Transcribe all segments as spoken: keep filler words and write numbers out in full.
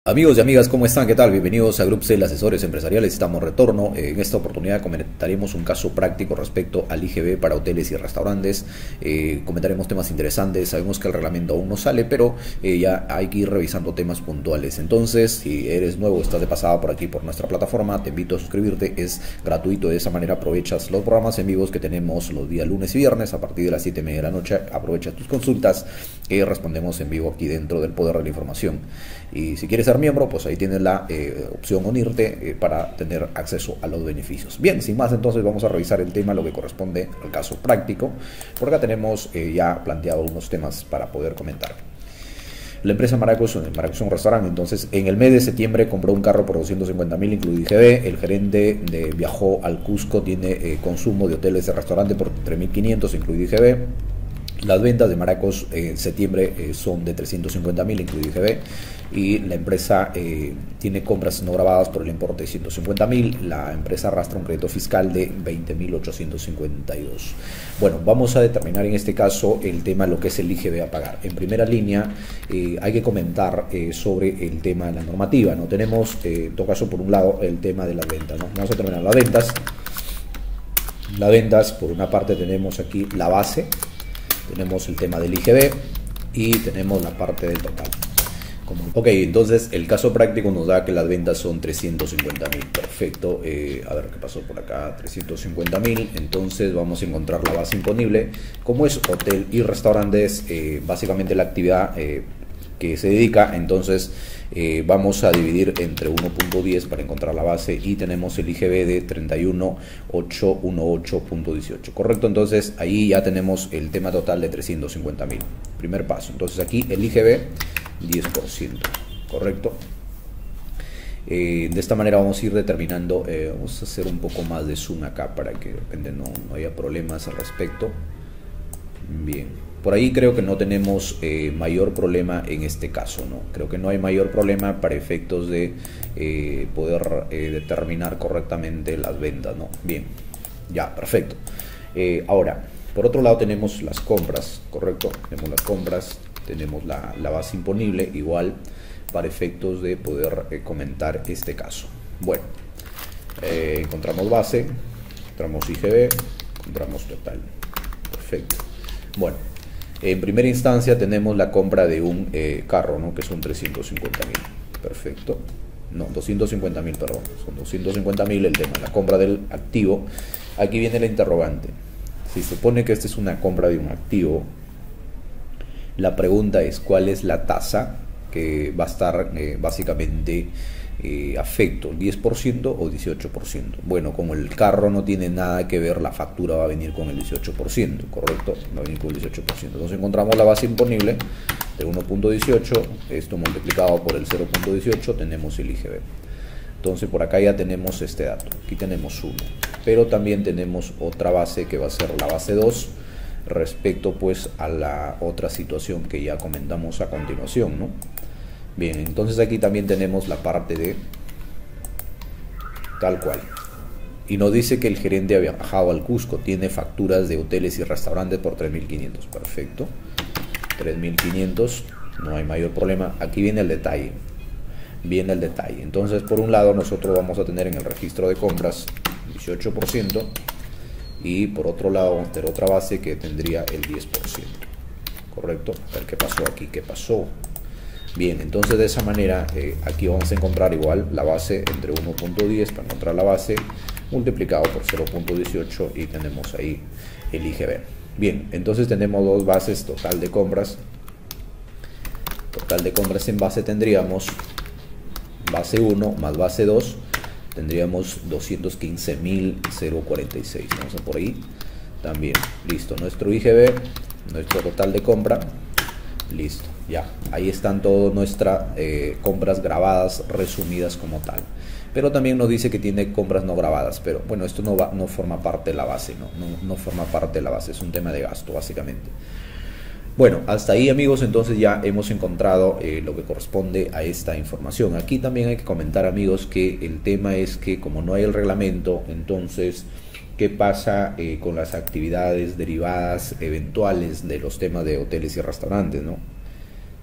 Amigos y amigas, ¿cómo están? ¿Qué tal? Bienvenidos a Grupcel Asesores Empresariales. Estamos de retorno. En esta oportunidad comentaremos un caso práctico respecto al I G B para hoteles y restaurantes. Eh, comentaremos temas interesantes. Sabemos que el reglamento aún no sale, pero eh, ya hay que ir revisando temas puntuales. Entonces, si eres nuevo, estás de pasada por aquí, por nuestra plataforma, te invito a suscribirte. Es gratuito. De esa manera aprovechas los programas en vivos que tenemos los días lunes y viernes a partir de las siete y media de la noche. Aprovechas tus consultas que respondemos en vivo aquí dentro del Poder de la Información. Y si quieres ser miembro, pues ahí tienes la eh, opción unirte eh, para tener acceso a los beneficios. Bien, sin más, entonces vamos a revisar el tema, lo que corresponde al caso práctico. Por acá tenemos eh, ya planteado unos temas para poder comentar. La empresa Maracos, Maracos es un restaurante, entonces en el mes de septiembre compró un carro por doscientos cincuenta mil, incluido I G B. El gerente de, viajó al Cusco, tiene eh, consumo de hoteles y restaurantes por tres mil quinientos, incluido I G B. Las ventas de Maracos en septiembre eh, son de trescientos cincuenta mil, incluido I G B, y la empresa eh, tiene compras no grabadas por el importe de ciento cincuenta mil. La empresa arrastra un crédito fiscal de veinte mil ochocientos cincuenta y dos. Bueno, vamos a determinar en este caso el tema de lo que es el I G B a pagar. En primera línea eh, hay que comentar eh, sobre el tema de la normativa, ¿no? Tenemos, eh, en todo caso, por un lado, el tema de las ventas, ¿no? Vamos a terminar las ventas. Las ventas, por una parte, tenemos aquí la base. Tenemos el tema del I G B y tenemos la parte del total. Como, ok, entonces el caso práctico nos da que las ventas son trescientos cincuenta mil. Perfecto. Eh, a ver qué pasó por acá. trescientos cincuenta mil. Entonces vamos a encontrar la base imponible. Como es hotel y restaurantes, eh, básicamente la actividad eh, que se dedica, entonces eh, vamos a dividir entre uno punto diez para encontrar la base y tenemos el I G B de treinta y uno mil ochocientos dieciocho punto dieciocho, correcto. Entonces ahí ya tenemos el tema total de trescientos cincuenta mil, primer paso. Entonces aquí el I G B diez por ciento, correcto. Eh, de esta manera vamos a ir determinando, eh, vamos a hacer un poco más de zoom acá para que de repente no, no haya problemas al respecto. Bien. Por ahí creo que no tenemos eh, mayor problema en este caso, ¿no? Creo que no hay mayor problema para efectos de eh, poder eh, determinar correctamente las ventas, ¿no? Bien, ya, perfecto. Eh, ahora, por otro lado tenemos las compras, ¿correcto? Tenemos las compras, tenemos la, la base imponible, igual para efectos de poder eh, comentar este caso. Bueno, eh, encontramos base, encontramos I G B, encontramos total. Perfecto. Bueno. En primera instancia tenemos la compra de un eh, carro, ¿no? Que son trescientos cincuenta mil. Perfecto. No, doscientos cincuenta mil, perdón. Son doscientos cincuenta mil el tema, la compra del activo. Aquí viene la interrogante. Si se supone que esta es una compra de un activo, la pregunta es cuál es la tasa que va a estar eh, básicamente eh, afecto, diez por ciento o dieciocho por ciento. Bueno, como el carro no tiene nada que ver, la factura va a venir con el dieciocho por ciento, correcto, va a venir con el dieciocho por ciento. Entonces encontramos la base imponible de uno punto dieciocho, esto multiplicado por el cero punto dieciocho, tenemos el I G B. Entonces por acá ya tenemos este dato, aquí tenemos uno, pero también tenemos otra base que va a ser la base dos, respecto pues a la otra situación que ya comentamos a continuación, ¿no? Bien, entonces aquí también tenemos la parte de tal cual. Y nos dice que el gerente ha viajado al Cusco, tiene facturas de hoteles y restaurantes por tres mil quinientos. Perfecto. tres mil quinientos, no hay mayor problema. Aquí viene el detalle. Viene el detalle. Entonces, por un lado, nosotros vamos a tener en el registro de compras dieciocho por ciento y por otro lado vamos a tener otra base que tendría el diez por ciento. Correcto. A ver qué pasó aquí, qué pasó. Bien, entonces de esa manera eh, aquí vamos a encontrar igual la base entre uno punto diez para encontrar la base multiplicado por cero punto dieciocho y tenemos ahí el I G B. Bien, entonces tenemos dos bases total de compras. Total de compras en base tendríamos base uno más base dos, tendríamos doscientos quince mil cuarenta y seis. Vamos a por ahí también. Listo, nuestro I G B, nuestro total de compra. Listo, ya, ahí están todas nuestras eh, compras grabadas, resumidas como tal. Pero también nos dice que tiene compras no grabadas, pero bueno, esto no, va, no forma parte de la base, ¿no? No, no forma parte de la base, es un tema de gasto básicamente. Bueno, hasta ahí amigos, entonces ya hemos encontrado eh, lo que corresponde a esta información. Aquí también hay que comentar amigos que el tema es que como no hay el reglamento, entonces qué pasa eh, con las actividades derivadas eventuales de los temas de hoteles y restaurantes, ¿no?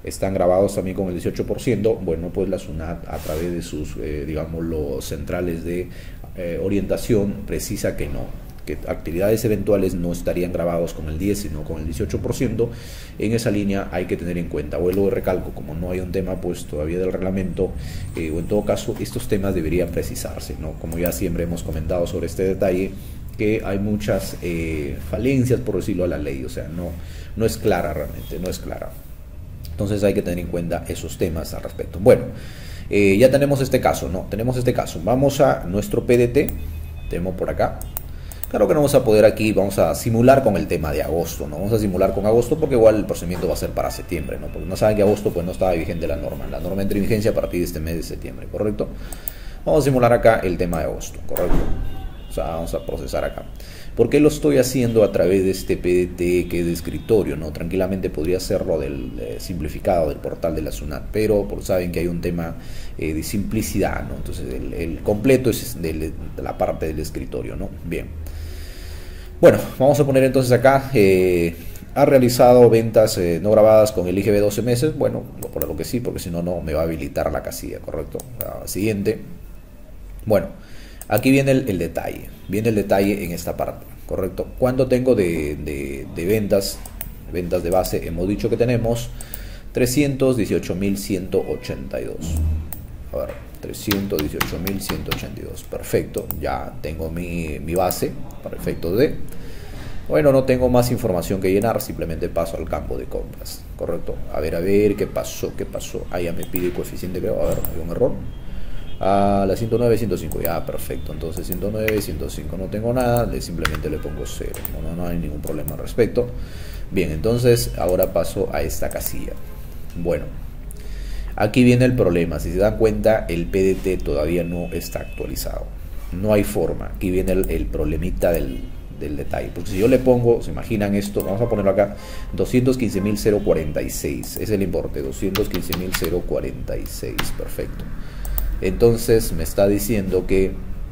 están grabados también con el dieciocho por ciento, bueno, pues la SUNAT a través de sus, eh, digamos, los centrales de eh, orientación precisa que no, que actividades eventuales no estarían grabados con el diez, sino con el dieciocho por ciento. En esa línea hay que tener en cuenta, vuelvo de recalco, como no hay un tema pues todavía del reglamento, eh, o en todo caso estos temas deberían precisarse, ¿no? Como ya siempre hemos comentado sobre este detalle, que hay muchas eh, falencias, por decirlo, a la ley, o sea, no, no es clara realmente, no es clara. Entonces hay que tener en cuenta esos temas al respecto. Bueno, eh, ya tenemos este caso, ¿no? Tenemos este caso. Vamos a nuestro P D T, tenemos por acá. Claro que no vamos a poder aquí, vamos a simular con el tema de agosto, ¿no? Vamos a simular con agosto porque igual el procedimiento va a ser para septiembre, ¿no? Porque no saben que agosto pues no estaba vigente la norma. La norma entra en vigencia a partir de este mes de septiembre, ¿correcto? Vamos a simular acá el tema de agosto, ¿correcto? O sea, vamos a procesar acá. ¿Por qué lo estoy haciendo a través de este P D T que es de escritorio, ¿no? Tranquilamente podría hacerlo del eh, simplificado del portal de la SUNAT, pero por, saben que hay un tema eh, de simplicidad, ¿no? Entonces el, el completo es de, de la parte del escritorio, ¿no? Bien. Bueno, vamos a poner entonces acá, eh, ha realizado ventas eh, no grabadas con el I G B doce meses. Bueno, voy a poner lo que sí, porque si no, no me va a habilitar la casilla, ¿correcto? La siguiente. Bueno, aquí viene el, el detalle, viene el detalle en esta parte, ¿correcto? ¿Cuánto tengo de, de, de ventas, ventas de base? Hemos dicho que tenemos trescientos dieciocho mil ciento ochenta y dos. A ver, trescientos dieciocho mil ciento ochenta y dos, perfecto, ya tengo mi, mi base para efectos de... Bueno, no tengo más información que llenar, simplemente paso al campo de compras, ¿correcto? A ver, a ver, ¿qué pasó? ¿Qué pasó? Ah, ya me pide coeficiente, creo, a ver, hay un error. A la ciento nueve, ciento cinco, ya, perfecto. Entonces ciento nueve, ciento cinco no tengo nada, le, simplemente le pongo cero, no, no, no hay ningún problema al respecto. Bien, entonces ahora paso a esta casilla. Bueno, aquí viene el problema. Si se dan cuenta, el P D T todavía no está actualizado, no hay forma. Aquí viene el, el problemita del, del detalle, porque si yo le pongo, se imaginan esto, vamos a ponerlo acá, doscientos quince mil cuarenta y seis es el importe, doscientos quince mil cuarenta y seis, perfecto. Entonces me está diciendo que,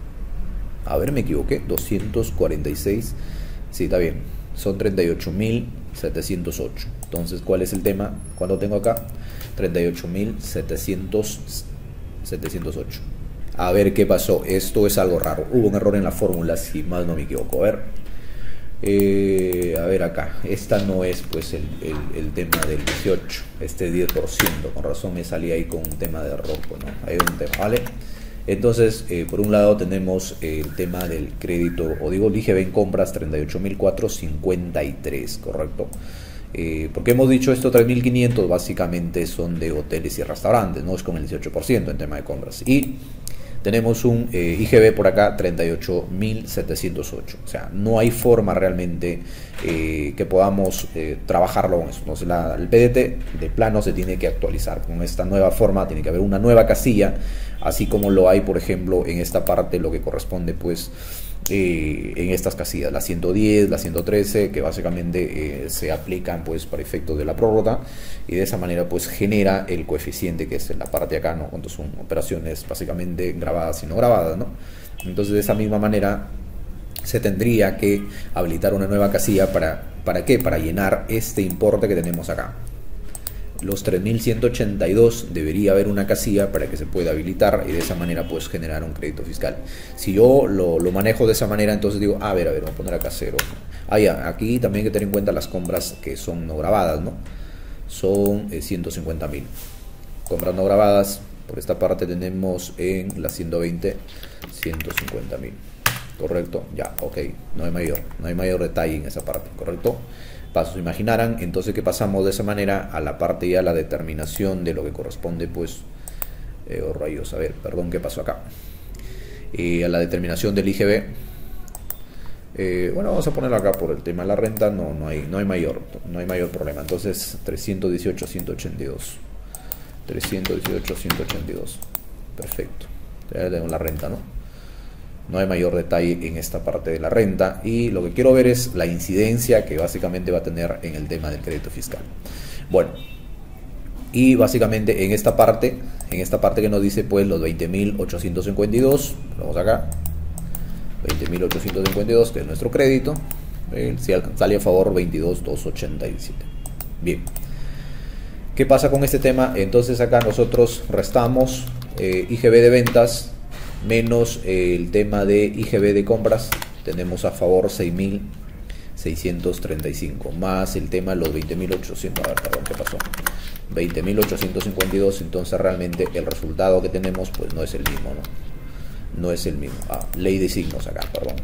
a ver, me equivoqué, doscientos cuarenta y seis, sí, está bien, son treinta y ocho mil setecientos ocho. Entonces, ¿cuál es el tema? ¿Cuánto tengo acá? treinta y ocho mil setecientos ocho. A ver qué pasó, esto es algo raro, hubo un error en la fórmula, si más no me equivoco. A ver, eh, a ver acá, esta no es pues el, el, el tema del dieciocho, este es diez por ciento, con razón me salía ahí con un tema de error, pues, ¿no? Hay un tema, ¿vale? Entonces, eh, por un lado tenemos el tema del crédito, o digo, el I G B en compras treinta y ocho mil cuatrocientos cincuenta y tres, ¿correcto? Eh, porque hemos dicho esto, tres mil quinientos básicamente son de hoteles y restaurantes, no es con el dieciocho por ciento en tema de compras. Y tenemos un eh, I G B por acá treinta y ocho mil setecientos ocho, o sea, no hay forma realmente eh, que podamos eh, trabajarlo con eso. Entonces la, el P D T de plano se tiene que actualizar con esta nueva forma, tiene que haber una nueva casilla, así como lo hay por ejemplo en esta parte, lo que corresponde pues eh, en estas casillas, la ciento diez, la ciento trece, que básicamente eh, se aplican pues para efectos de la prórroga, y de esa manera pues genera el coeficiente que es en la parte de acá, ¿no? Cuando son operaciones básicamente grabadas y no grabadas, ¿no? Entonces de esa misma manera se tendría que habilitar una nueva casilla para, ¿para qué? Para llenar este importe que tenemos acá. Los tres mil ciento ochenta y dos debería haber una casilla para que se pueda habilitar y de esa manera pues generar un crédito fiscal. Si yo lo, lo manejo de esa manera, entonces digo, a ver, a ver, voy a poner acá cero. Ah, ya, aquí también hay que tener en cuenta las compras que son no grabadas, ¿no? Son eh, ciento cincuenta mil. Compras no grabadas, por esta parte tenemos en la ciento veinte, ciento cincuenta mil. Correcto, ya, ok, no hay mayor, no hay mayor detalle en esa parte, correcto. Pasos imaginarán, entonces que pasamos de esa manera a la parte ya la determinación de lo que corresponde pues, eh, oh rayos, a ver, perdón, ¿qué pasó acá? Eh, a la determinación del I G B, eh, bueno, vamos a ponerlo acá por el tema de la renta, no, no, hay, no hay mayor, no hay mayor problema. Entonces trescientos dieciocho, ciento ochenta y dos, trescientos dieciocho, ciento ochenta y dos, perfecto, ya tengo la renta, ¿no? No hay mayor detalle en esta parte de la renta, y lo que quiero ver es la incidencia que básicamente va a tener en el tema del crédito fiscal. Bueno, y básicamente en esta parte, en esta parte que nos dice pues los veinte mil ochocientos cincuenta y dos, vamos acá, veinte mil ochocientos cincuenta y dos, que es nuestro crédito, eh, sale a favor veintidós mil doscientos ochenta y siete. Bien. ¿Qué pasa con este tema? Entonces acá nosotros restamos eh, I G B de ventas menos eh, el tema de I G B de compras. Tenemos a favor seis mil seiscientos treinta y cinco más el tema de los veinte mil ochocientos. A ver, perdón, ¿qué pasó? veinte mil ochocientos cincuenta y dos. Entonces realmente el resultado que tenemos pues no es el mismo, ¿no? No es el mismo. Ah, ley de signos acá, perdón.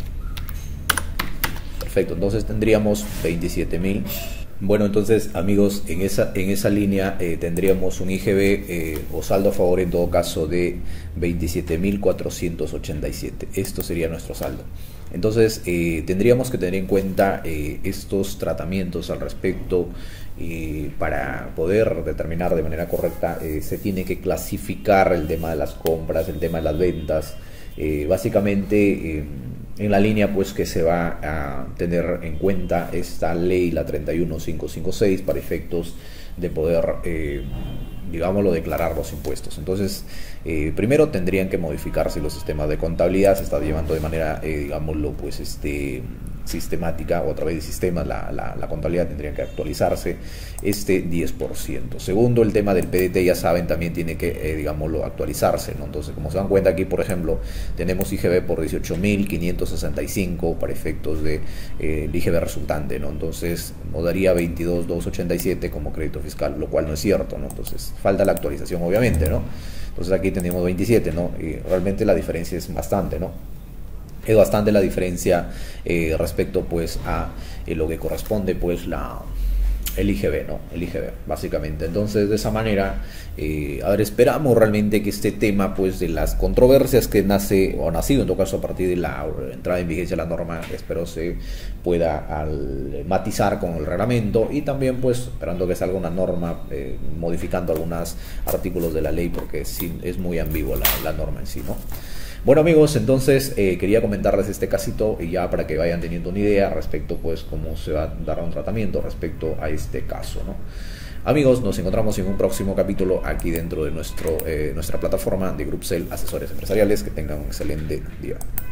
Perfecto, entonces tendríamos veintisiete mil. Bueno, entonces amigos, en esa, en esa línea eh, tendríamos un I G B eh, o saldo a favor en todo caso de veintisiete mil cuatrocientos ochenta y siete. Esto sería nuestro saldo. Entonces eh, tendríamos que tener en cuenta eh, estos tratamientos al respecto. Y para poder determinar de manera correcta eh, se tiene que clasificar el tema de las compras, el tema de las ventas, eh, básicamente eh, en la línea pues que se va a tener en cuenta esta ley, la treinta y uno mil quinientos cincuenta y seis, para efectos de poder eh, digámoslo, declarar los impuestos. Entonces eh, primero tendrían que modificarse los sistemas de contabilidad. Se está llevando de manera eh, digámoslo pues este sistemática, o a través de sistemas la, la, la contabilidad tendría que actualizarse este diez por ciento. Segundo, el tema del P D T, ya saben, también tiene que eh, digámoslo actualizarse, ¿no? Entonces, como se dan cuenta aquí, por ejemplo, tenemos I G B por dieciocho mil quinientos sesenta y cinco para efectos de eh, el I G B resultante, ¿no? Entonces nos daría veintidós mil doscientos ochenta y siete como crédito fiscal, lo cual no es cierto, ¿no? Entonces falta la actualización, obviamente, ¿no? Entonces aquí tenemos veintisiete, ¿no? Y realmente la diferencia es bastante, ¿no? Es bastante la diferencia eh, respecto pues a eh, lo que corresponde pues la el I G B, ¿no? El I G B, básicamente. Entonces, de esa manera, eh, a ver, esperamos realmente que este tema pues de las controversias que nace, o ha nacido en todo caso a partir de la entrada en vigencia de la norma, espero se pueda al, matizar con el reglamento, y también pues esperando que salga una norma eh, modificando algunos artículos de la ley, porque sí, es muy ambigua la, la norma en sí, ¿no? Bueno amigos, entonces eh, quería comentarles este casito y ya para que vayan teniendo una idea respecto pues cómo se va a dar un tratamiento respecto a este caso, ¿no? Amigos, nos encontramos en un próximo capítulo aquí dentro de nuestro, eh, nuestra plataforma de Grupcel Asesores Empresariales. Que tengan un excelente día.